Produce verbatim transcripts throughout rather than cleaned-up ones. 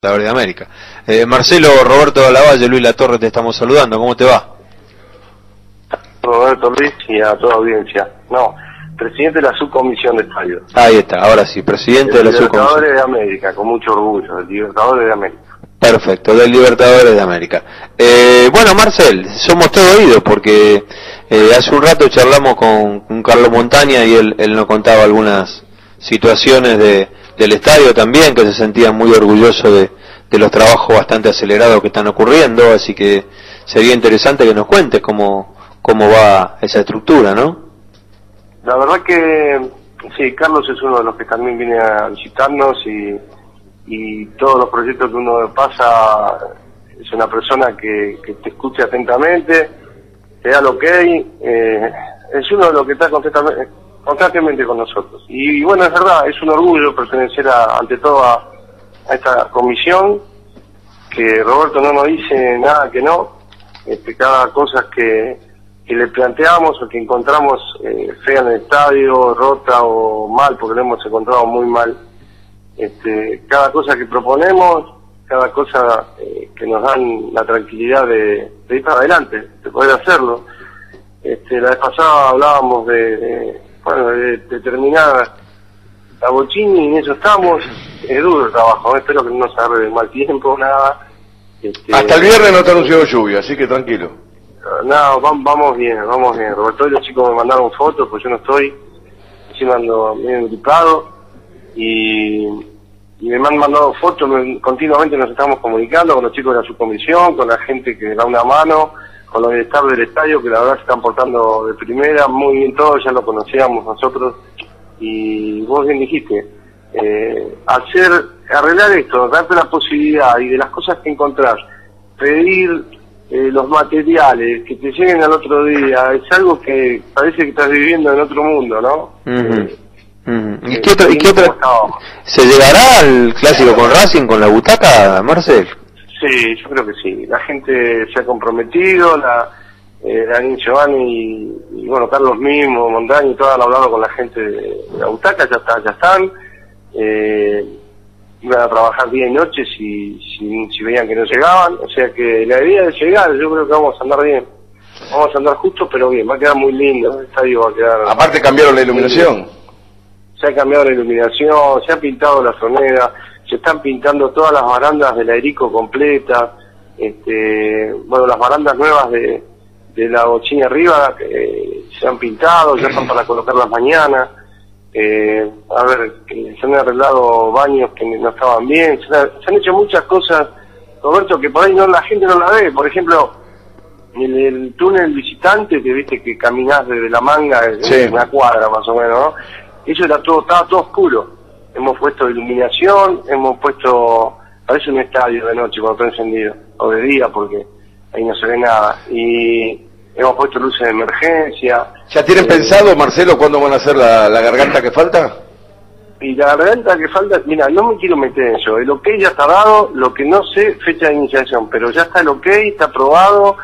Libertadores de América. Eh, Marcelo, Roberto Lavalle, Luis Latorre, te estamos saludando. ¿Cómo te va? Roberto, Luis y a toda audiencia. No, presidente de la subcomisión de estadios. Ahí está, ahora sí, presidente de la subcomisión. Libertadores de América, con mucho orgullo, el Libertadores de América. Perfecto, del Libertadores de América. Eh, bueno, Marcel, somos todo oídos porque eh, hace un rato charlamos con, con Carlos Montaña y él, él nos contaba algunas situaciones de, del estadio también, que se sentía muy orgulloso de, de los trabajos bastante acelerados que están ocurriendo, así que sería interesante que nos cuentes cómo, cómo va esa estructura, ¿no? La verdad que sí, Carlos es uno de los que también viene a visitarnos y y todos los proyectos que uno pasa, es una persona que, que te escucha atentamente, te da el ok, eh, es uno de los que está constantemente, constantemente con nosotros. Y, y bueno, es verdad, es un orgullo pertenecer a, ante todo a, a esta comisión, que Roberto no nos dice nada que no, este, cada cosa que, que le planteamos o que encontramos eh, fea en el estadio, rota o mal, porque lo hemos encontrado muy mal. Este, cada cosa que proponemos, cada cosa eh, que nos dan la tranquilidad de, de ir para adelante, de poder hacerlo. Este, la vez pasada hablábamos de, de bueno, de, de terminar la Bochini y en eso estamos. Es duro el trabajo, ¿eh? Espero que no se agarre de mal tiempo, nada. Este, Hasta el viernes no te anunció lluvia, así que tranquilo. No, vamos, vamos bien, vamos bien. Roberto y los chicos me mandaron fotos, pues yo no estoy, encima ando bien gripado. Y, y me han mandado fotos, me, continuamente nos estamos comunicando con los chicos de la subcomisión, con la gente que da una mano, con los del staff del estadio, que la verdad se están portando de primera, muy bien todos, ya lo conocíamos nosotros, y vos bien dijiste, eh, hacer, arreglar esto, darte la posibilidad y de las cosas que encontrás, pedir eh, los materiales, que te lleguen al otro día, es algo que parece que estás viviendo en otro mundo, ¿no? Uh-huh. eh, Mm. ¿Y qué otra, y qué otra? ¿Se llegará al clásico con Racing, con la butaca, Marcel? Sí, yo creo que sí. La gente se ha comprometido, la, eh, Daniel Giovanni y, y bueno, Carlos mismo, Montaña y todo han hablado con la gente de la butaca, ya está, ya están. Eh, iban a trabajar día y noche si, si, si veían que no llegaban. O sea que la idea de llegar, yo creo que vamos a andar bien. Vamos a andar justo, pero bien, va a quedar muy lindo. El estadio va a quedar... Aparte cambiaron la iluminación. Se ha cambiado la iluminación, se ha pintado la zonera, se están pintando todas las barandas de la Erico completa, este, bueno, las barandas nuevas de, de la Bochini arriba eh, se han pintado, ya están para colocarlas mañana. Eh, a ver, se han arreglado baños que no estaban bien, se, ha, se han hecho muchas cosas, Roberto, que por ahí no la gente no la ve. Por ejemplo, el, el túnel visitante, que viste que caminás desde la manga, sí, una cuadra más o menos, ¿no? Eso era todo, estaba todo oscuro. Hemos puesto iluminación, hemos puesto, parece un estadio de noche cuando está encendido, o de día porque ahí no se ve nada. Y hemos puesto luces de emergencia. ¿Ya tienen eh, pensado, Marcelo, cuándo van a hacer la, la garganta que falta? Y la garganta que falta, mira, no me quiero meter en eso. El ok ya está dado, lo que no sé, fecha de iniciación, pero ya está el ok, está aprobado.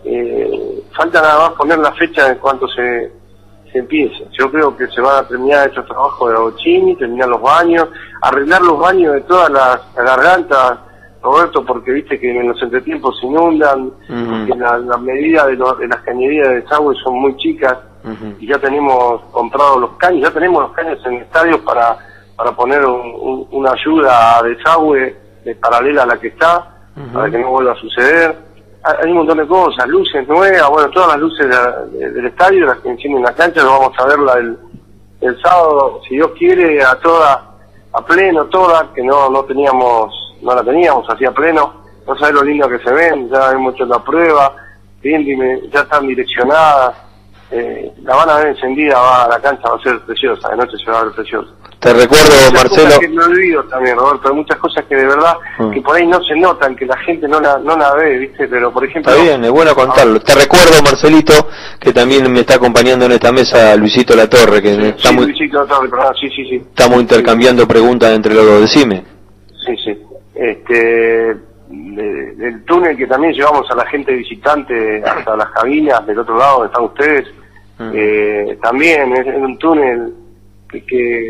Eh, falta nada más poner la fecha en cuanto se... se empieza. Yo creo que se van a terminar estos trabajos de la Bochini, terminar los baños, arreglar los baños de todas las, las gargantas, Roberto, porque viste que en los entretiempos se inundan, uh-huh, que la, la medida de, lo, de las cañerías de desagüe son muy chicas, uh-huh, y ya tenemos comprado los caños, ya tenemos los caños en estadios para para poner un, un, una ayuda a desagüe de paralela a la que está, uh-huh, para que no vuelva a suceder. Hay un montón de cosas, luces nuevas, bueno, todas las luces de, de, del estadio, las que encienden la cancha, lo vamos a verla el, el sábado, si Dios quiere, a toda, a pleno, toda, que no no teníamos, no la teníamos así a pleno. No sabés lo lindo que se ven, ya hemos hecho la prueba, bien, dime, ya están direccionadas, eh, la van a ver encendida, va, la cancha va a ser preciosa, de noche se va a ver preciosa. Te recuerdo, hay Marcelo... Cosas que me olvido también, Roberto, hay muchas cosas que de verdad, mm. que por ahí no se notan, que la gente no la no la ve, ¿viste? Pero, por ejemplo... Está bien, es bueno contarlo. Ah, te recuerdo, Marcelito, que también me está acompañando en esta mesa Luisito Latorre, que sí, está sí, muy... Luisito Latorre, perdón, sí, sí, sí. Estamos intercambiando sí. preguntas entre los dos, decime. Sí, sí. Este... De, del túnel que también llevamos a la gente visitante hasta las cabinas del otro lado donde están ustedes, mm. eh, también es, es un túnel que... que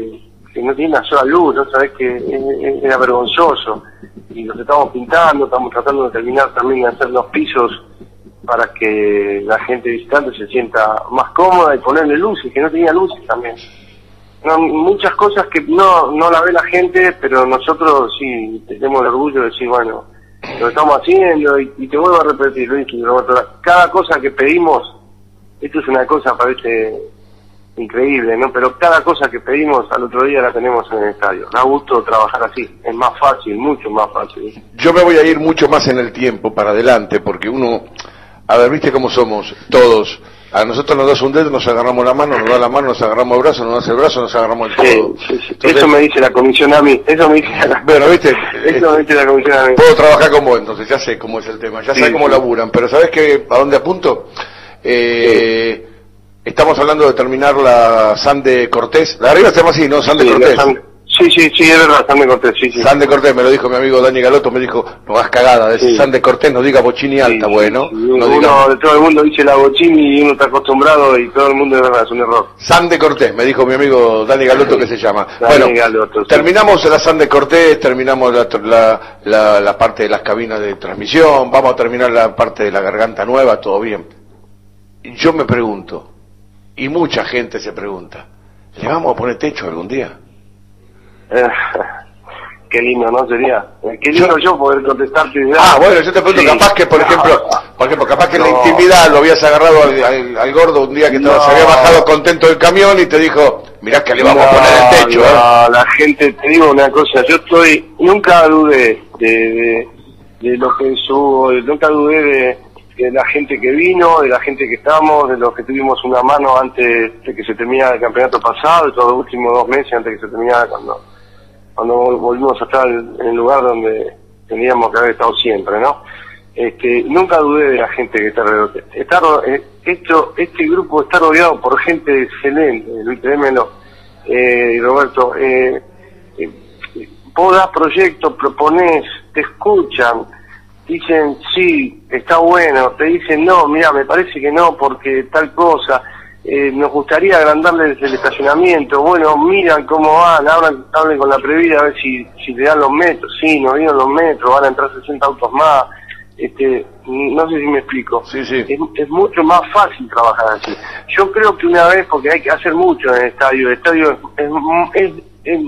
que no tiene una sola luz, ¿no? Sabés que era vergonzoso. Y los estamos pintando, estamos tratando de terminar también de hacer los pisos para que la gente visitante se sienta más cómoda y ponerle luces, que no tenía luces también. No, muchas cosas que no no la ve la gente, pero nosotros sí tenemos el orgullo de decir, bueno, lo estamos haciendo, y, y te vuelvo a repetir, Luis, cada cosa que pedimos, esto es una cosa, parece increíble, ¿no? Pero cada cosa que pedimos al otro día la tenemos en el estadio. Da gusto trabajar así, es más fácil, mucho más fácil. Yo me voy a ir mucho más en el tiempo para adelante, porque uno, a ver, viste cómo somos todos. A nosotros nos das un dedo, nos agarramos la mano, nos da la mano, nos agarramos el brazo, nos das el brazo, nos agarramos el codo. Sí, sí, sí. Entonces, eso me dice la comisión a mí, eso me dice la... Bueno, viste, eso me dice la comisión a mí. Puedo trabajar con vos, entonces ya sé cómo es el tema, ya sí, sé cómo sí. laburan, pero ¿sabés qué, a dónde apunto? Eh, sí. Estamos hablando de terminar la Sande Cortés, la arriba se llama así, ¿no? Sande sí, Cortés. Sí, sí, sí, es verdad, Sande Cortés, sí, sí. Sande Cortés, me lo dijo mi amigo Dani Galotto, me dijo, no hagas cagada, de sí. Sande Cortés, no diga Bochini Alta, sí, bueno. Sí, no uno diga... de todo el mundo dice la Bochini y uno está acostumbrado y todo el mundo es verdad, es un error. Sande Cortés, me dijo mi amigo Dani Galotto, sí. que se llama. Dani bueno, Galotto, sí. terminamos la Sande Cortés, terminamos la, la, la, la parte de las cabinas de transmisión, vamos a terminar la parte de la garganta nueva, todo bien. Yo me pregunto, y mucha gente se pregunta, ¿le vamos a poner techo algún día? Eh, qué lindo, ¿no? Sería. Qué lindo yo, yo poder contestarte. Ah, bueno, yo te pregunto, sí. capaz que, por ejemplo, por ejemplo, capaz que no. en la intimidad lo habías agarrado al, al, al gordo un día que estaba, no. se había bajado contento del camión y te dijo, mirá que le vamos no, a poner el techo. No, ¿eh? La gente, te digo una cosa, yo estoy, nunca dudé de, de, de lo que subo, nunca dudé de, de la gente que vino, de la gente que estamos, de los que tuvimos una mano antes de que se terminara el campeonato pasado, de todos los últimos dos meses antes de que se terminara, cuando cuando volvimos a estar en el lugar donde tendríamos que haber estado siempre, ¿no? Este, nunca dudé de la gente que está alrededor. Está, eh, esto, este grupo está rodeado por gente excelente, Luis, créemelo, eh, Roberto. Eh, eh, vos das proyectos, proponés, te escuchan, dicen sí, está bueno, te dicen no, mira, me parece que no, porque tal cosa. Eh, nos gustaría agrandarles el estacionamiento, bueno, miran cómo van, hablan, hablen con la previa a ver si, si le dan los metros, sí, nos dieron los metros, van a entrar sesenta autos más, este, no sé si me explico, sí, sí. Es, es mucho más fácil trabajar así. Yo creo que una vez, porque hay que hacer mucho en el estadio, el estadio es, es, es, es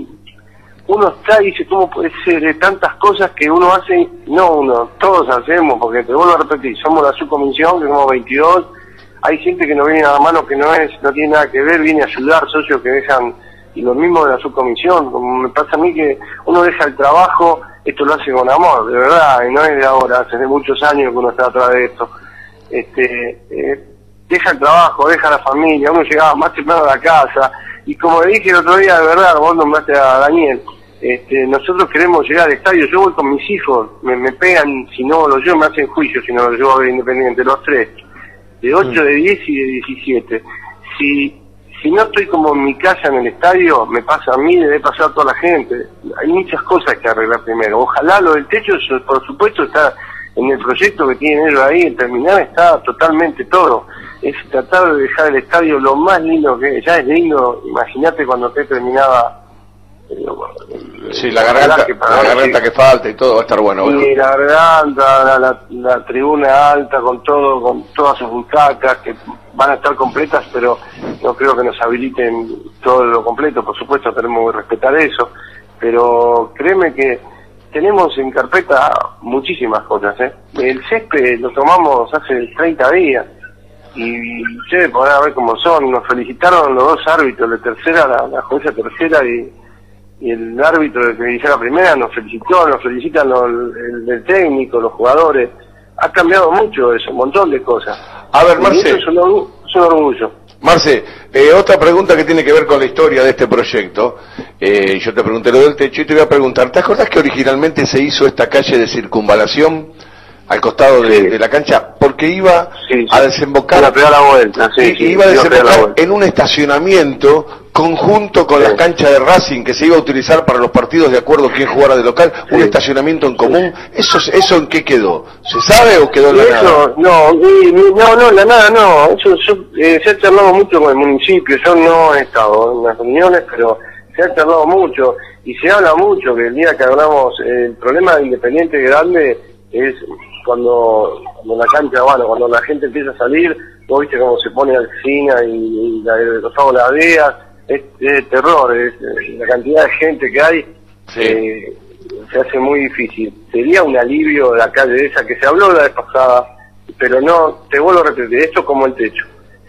uno está y dice, ¿cómo puede ser? De tantas cosas que uno hace, no uno, todos hacemos, porque te vuelvo a repetir, somos la subcomisión, que somos veintidós, hay gente que no viene a la mano, que no es, no tiene nada que ver, viene a ayudar, socios que dejan, y lo mismo de la subcomisión, como me pasa a mí que uno deja el trabajo, esto lo hace con amor, de verdad, y no es de ahora, hace muchos años que uno está atrás de esto, este, eh, deja el trabajo, deja la familia, uno llegaba más temprano a la casa, y como le dije el otro día, de verdad, vos nombraste a Daniel, este, nosotros queremos llegar al estadio, yo voy con mis hijos, me, me pegan, si no los llevo, me hacen juicio, si no los llevo a ver Independiente, los tres, de ocho, de diez y de diecisiete. Si si no estoy como en mi casa en el estadio, me pasa a mí, debe pasar a toda la gente. Hay muchas cosas que arreglar primero. Ojalá lo del techo, por supuesto, está en el proyecto que tienen ellos ahí, en terminar está totalmente todo. Es tratar de dejar el estadio lo más lindo que es. Ya es lindo, imagínate cuando esté terminada. Sí, la garganta, que, la garganta que falta y todo va a estar bueno. Sí, bueno. La garganta, la, la, la tribuna alta con todo, con todas sus butacas que van a estar completas, pero no creo que nos habiliten todo lo completo, por supuesto tenemos que respetar eso, pero créeme que tenemos en carpeta muchísimas cosas, ¿eh? El césped lo tomamos hace treinta días y ustedes podrán ver cómo son, nos felicitaron los dos árbitros, la tercera, la, la jueza tercera y y el árbitro que dirigió la primera nos felicitó, nos felicitan los, el, el técnico, los jugadores. Ha cambiado mucho eso, un montón de cosas. A ver, Marce. Eso es un orgullo. Es un orgullo. Marce, eh, otra pregunta que tiene que ver con la historia de este proyecto. Eh, yo te pregunté lo del techo y te voy a preguntar, ¿te acordás que originalmente se hizo esta calle de circunvalación al costado de, sí. de la cancha? Porque iba sí, sí. a desembocar... Iba a pegar la vuelta, sí, sí, iba a desembocar en un estacionamiento conjunto con sí. las canchas de Racing que se iba a utilizar para los partidos de acuerdo quién jugara de local, sí. un estacionamiento en común. ¿Eso eso en qué quedó? ¿Se sabe o quedó en la eso, nada? No, no, no, en la nada no. Eso yo, eh, se ha charlado mucho con el municipio, yo no he estado en las reuniones, pero se ha charlado mucho y se habla mucho que el día que hablamos, eh, el problema de Independiente grande es cuando, cuando la cancha, bueno, cuando la gente empieza a salir, vos viste cómo se pone Alcina y, y la, los Pablo Ladeas, es, es terror, es, es la cantidad de gente que hay, sí. eh, se hace muy difícil. Sería un alivio de la calle esa que se habló la vez pasada, pero no, te vuelvo a repetir, esto como el techo.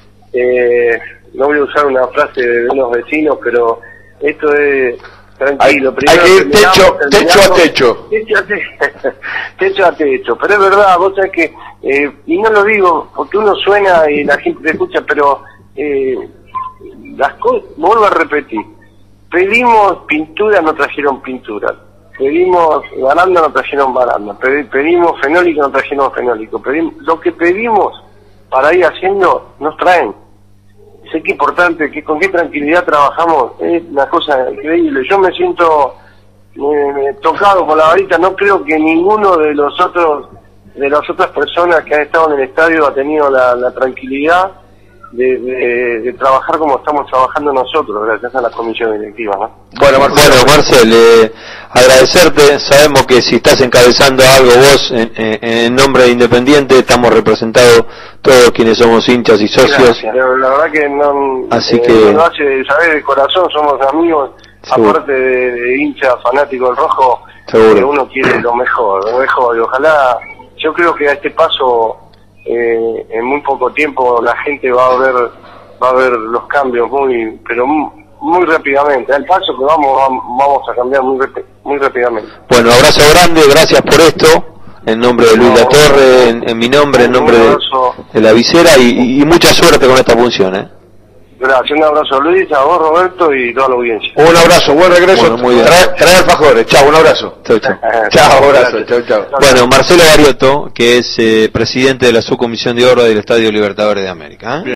Eh, no voy a usar una frase de unos vecinos, pero esto es tranquilo. Hay, hay que ir techo, techo a techo. Techo a techo. Techo a techo. Pero es verdad, vos sabés que, eh, y no lo digo porque uno suena y la gente te escucha, pero eh, las cosas, vuelvo a repetir, pedimos pintura, no trajeron pintura. Pedimos baranda, no trajeron baranda. Pedimos fenólico, no trajeron fenólico. Pedimos, lo que pedimos para ir haciendo, nos traen. Sé que importante, que con qué tranquilidad trabajamos, es una cosa increíble. Yo me siento eh, tocado por la varita, no creo que ninguno de los otros, de las otras personas que han estado en el estadio ha tenido la, la tranquilidad de, de, de trabajar como estamos trabajando nosotros, gracias a la comisión directiva, ¿no? Bueno, Mar bueno Marcel, eh, agradecerte, sabemos que si estás encabezando algo vos en, en, en nombre de Independiente, estamos representados todos quienes somos hinchas y socios. Gracias, la verdad que no, así eh, que lo hace saber de corazón, somos amigos, seguro. Aparte de, de hincha fanático del rojo, seguro. Que uno quiere lo mejor, lo mejor, y ojalá, yo creo que a este paso Eh, en muy poco tiempo la gente va a ver va a ver los cambios muy pero muy, muy rápidamente, al paso que vamos vamos a cambiar muy muy rápidamente. Bueno, abrazo grande, gracias por esto, en nombre de Luis no, Latorre, en, en mi nombre, en nombre de, de la visera y, y mucha suerte con esta función, ¿eh? Gracias, un abrazo Luis, a vos Roberto y toda la audiencia. Un abrazo, buen regreso. Bueno, muy bien. Trae, trae alfajores, chao, un abrazo. Chao, chao. Chao, abrazo, chao, chao. Bueno, Marcelo Gariotto, que es eh, presidente de la subcomisión de obra del Estadio Libertadores de América, ¿eh?